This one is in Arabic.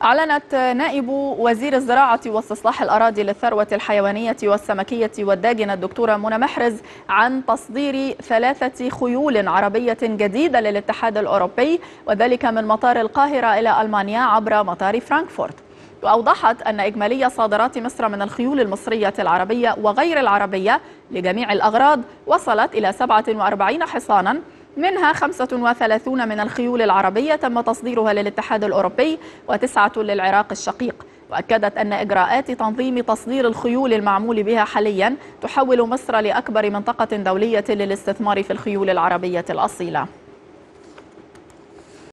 أعلنت نائب وزير الزراعة واستصلاح الأراضي للثروة الحيوانية والسمكية والداجنة الدكتورة منى محرز عن تصدير 3 خيول عربية جديدة للاتحاد الأوروبي، وذلك من مطار القاهرة إلى ألمانيا عبر مطار فرانكفورت. وأوضحت أن إجمالي صادرات مصر من الخيول المصرية العربية وغير العربية لجميع الأغراض وصلت إلى 47 حصانا، منها 35 من الخيول العربية تم تصديرها للاتحاد الأوروبي و9 للعراق الشقيق. وأكدت أن إجراءات تنظيم تصدير الخيول المعمول بها حاليا تحول مصر لأكبر منطقة دولية للاستثمار في الخيول العربية الأصيلة.